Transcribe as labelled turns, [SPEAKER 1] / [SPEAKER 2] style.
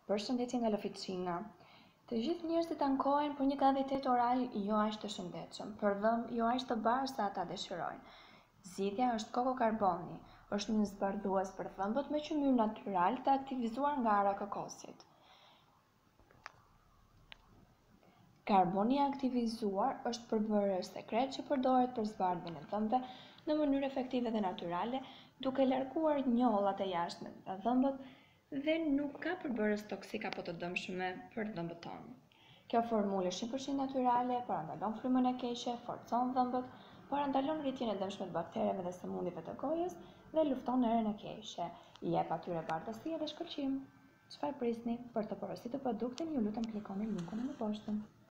[SPEAKER 1] Përshëndetje nga Lëfiçinga. Të gjithë njerëzit ankohen për një kavitet oral jo aq të shëndetshëm, për dhëmb jo aq të bardhë sa ata dëshirojnë. Zgjidhja është kokokarboni, është një zbardhues për dhëmbët me qymyr natyral të aktivizuar nga ara kokosit. Karboni i aktivizuar është përbërës sekret që përdoret për zbardhjen e dhëmbëve në mënyrë efektive dhe natyrale, duke larguar njollat e jashtme nga dhëmbët dhe nuk ka përbërës toksik apo të dëmshme për dhëmbët tonë. Kjo formulë 100% natyrale parandalon frymën e keqe, forcon dhëmbët, parandalon rritjen e dëmshme të baktereve dhe sëmundjeve të gojës dhe lufton erën e keqe, i jep atyre bardhësi dhe shkëlqim. Çfarë prisni? Për të porositur produktin, ju lutem klikoni linkun në poshtë.